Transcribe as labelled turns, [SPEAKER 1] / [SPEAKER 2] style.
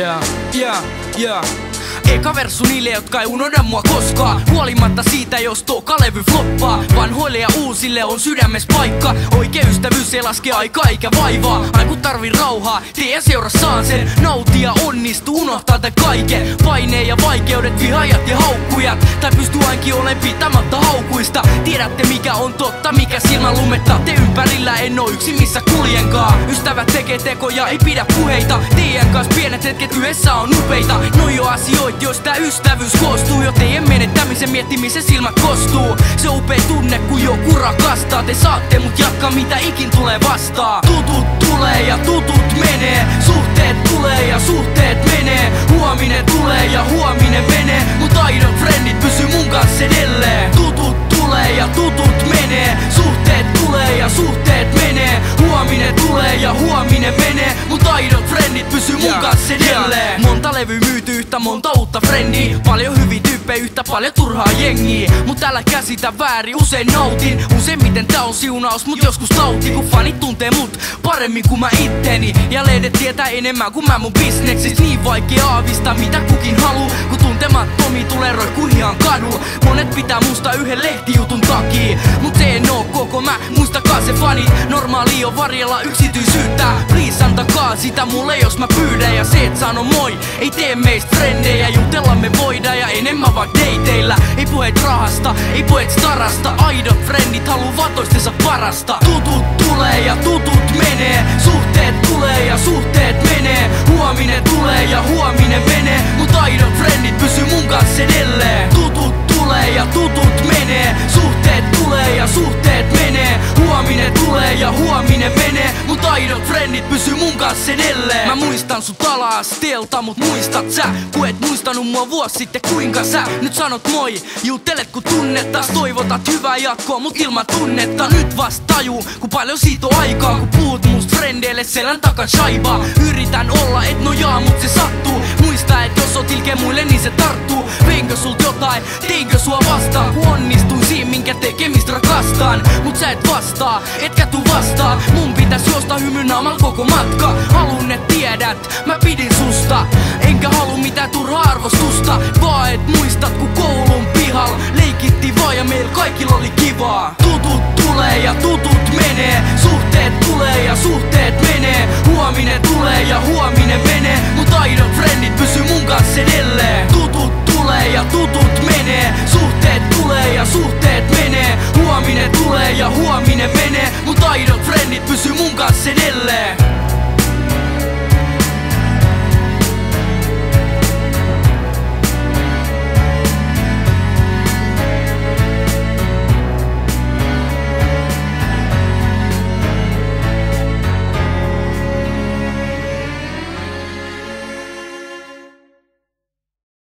[SPEAKER 1] Eka versu niille, jotka ei unohda mua koskaan. Huolimatta siitä, jos toka levy floppaa. Vanhoille ja uusille on sydämes paikka. Oikea ystävyys ei laske aikaa eikä vaivaa. Aina kun tarvii rauhaa, tee seurassaan sen. Nautia, onnistu, unohtaa tän kaiken. Paineen ja vaikeudet, vihaajat ja haukkujat. Tai pystyy ainakin olen pitämättä haukuista. Tiedätte mikä on totta, mikä silmä lumetta. Te ympärillä en oo yksin missä kuljenkaan. Ystävät tekee tekoja, ei pidä puheita. Teidän kanssa pienet hetket yhdessä on upeita. Noi on asioita, joista ystävyys koostuu. Jo teidän menettämisen miettimisen silmät kostuu. Se on upea tunne kun joku rakastaa. Te saatte mut jatkaa mitä ikin tulee vastaan. Tutut tulee ja tutut menee. Suhteet tulee ja suhteet menee. Huominen tulee ja huominen menee. Mut aidot friendit pysyy mun kanssa edelleen. Tutut tulee ja tutut menee. Suhteet tulee ja suhteet menee. Huominen tulee ja huominen menee. Mut aidot friendit pysyy mun kanssa edelleen. Monta levy myyty, yhtä monta uutta frendiä. Paljon hyviä tyyppejä, yhtä paljon turhaa jengiä. Mut älä käsitä väärin, usein nautin. Useimmiten tää on siunaus, mut joskus tauti. Kun fanit tuntee mut paremmin kuin mä itteni. Ja lehdet tietää enemmän kuin mä mun bisneksistä. Niin vaikea aavistaa mitä kukin haluu. Kun tuntemattomi tulee roikkuu ihan kadulla. Monet pitää musta yhden lehtijutun takia. Mut se en oo koko mä, muistakaa se fanit. Normaali on varjella yksityisyyttä. Please antakaa sitä mulle jos mä pyydän. Ja se et sano moi, ei tee meistä frendejä. Jutella me voidaan ja enemmän vaan dateilla. Ei puheet rahasta, ei puheet starasta. Aidot frendit haluu toistensa parasta. Tutut tulee ja tutut menee. Suhteet tulee ja suhteet menee. Huominen tulee ja huominen menee. Mut aidot frendit pysyy mun kanssa edelleen. Tutut tulee ja tutut menee. Suhteet tulee ja suhteet menee. Huominen tulee ja huominen menee. Mut aidot frendit pysyy mun kanssa edelleen. Mä muistan sut ala-asteelta, mut muistat sä? Ku et muistanut mua vuosi sitten kuinka sä nyt sanot moi? Juttelet kun tunnettas, toivotat hyvää jatkoa mut ilman tunnetta. Nyt vasta tajuu, ku paljon siitä on aikaa. Ku puhut musta frendeille selän takan shaibaa. Yritän olla et nojaa mut se sattuu. Muista et jos oot ilkeä muille niin se tarttuu. Veinkö sult jotain, teinkö sua vastaan? Ku onnistuin siinä minkä tekemistä rakastaan. Mut sä et vastaa, etkä tuu vastaa. Mun pitäis juosta hymyn naamal koko matka. Halun et tiedät, mä pidin susta. Enkä halu mitään turhaa arvostusta. Vaan et muistat ku koulun pihal leikittiin vaan ja meil kaikilla oli kivaa. Tutut tulee ja tutut menee. Suhteet tulee ja suhteet menee. Huominen tulee ja huominen menee. Mut aidot frendit pysyy mun kanssa edelleen.